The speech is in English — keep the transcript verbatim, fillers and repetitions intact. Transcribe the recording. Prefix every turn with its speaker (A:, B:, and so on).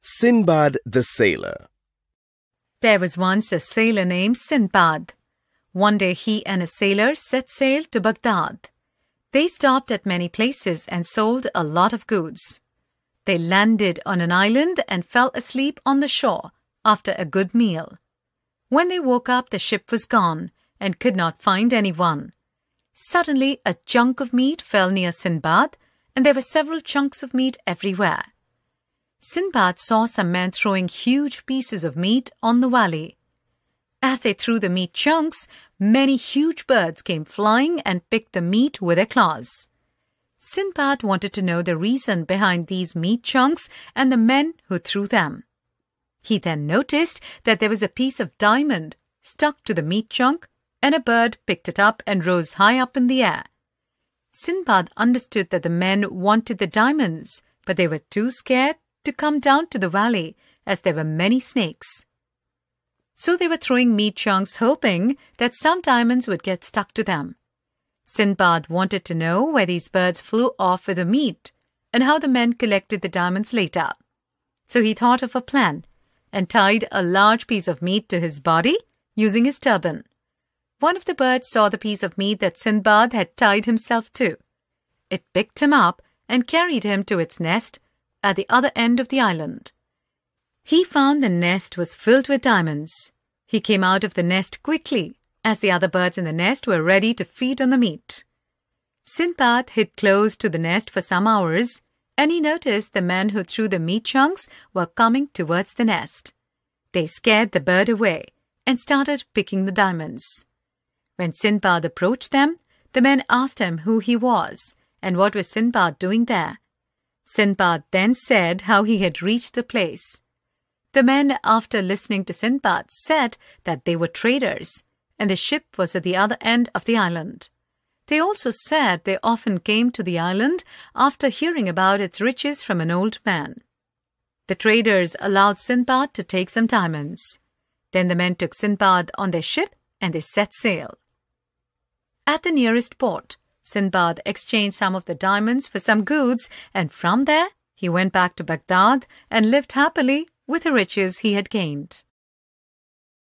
A: Sinbad the Sailor.
B: There was once a sailor named Sinbad. One day he and a sailor set sail to Baghdad. They stopped at many places and sold a lot of goods. They landed on an island and fell asleep on the shore after a good meal. When they woke up, the ship was gone and could not find anyone. Suddenly, a chunk of meat fell near Sinbad, and there were several chunks of meat everywhere. Sinbad saw some men throwing huge pieces of meat on the valley. As they threw the meat chunks, many huge birds came flying and picked the meat with their claws. Sinbad wanted to know the reason behind these meat chunks and the men who threw them. He then noticed that there was a piece of diamond stuck to the meat chunk, and a bird picked it up and rose high up in the air. Sinbad understood that the men wanted the diamonds, but they were too scared to come down to the valley as there were many snakes. So they were throwing meat chunks hoping that some diamonds would get stuck to them. Sinbad wanted to know where these birds flew off with the meat and how the men collected the diamonds later. So he thought of a plan and tied a large piece of meat to his body using his turban. One of the birds saw the piece of meat that Sinbad had tied himself to. It picked him up and carried him to its nest at the other end of the island. He found the nest was filled with diamonds. He came out of the nest quickly, as the other birds in the nest were ready to feed on the meat. Sinbad hid close to the nest for some hours, and he noticed the men who threw the meat chunks were coming towards the nest. They scared the bird away and started picking the diamonds. When Sinbad approached them, the men asked him who he was and what was Sinbad doing there. Sinbad then said how he had reached the place. The men, after listening to Sinbad, said that they were traders and the ship was at the other end of the island. They also said they often came to the island after hearing about its riches from an old man. The traders allowed Sinbad to take some diamonds. Then the men took Sinbad on their ship and they set sail. At the nearest port, Sinbad exchanged some of the diamonds for some goods, and from there he went back to Baghdad and lived happily with the riches he had gained.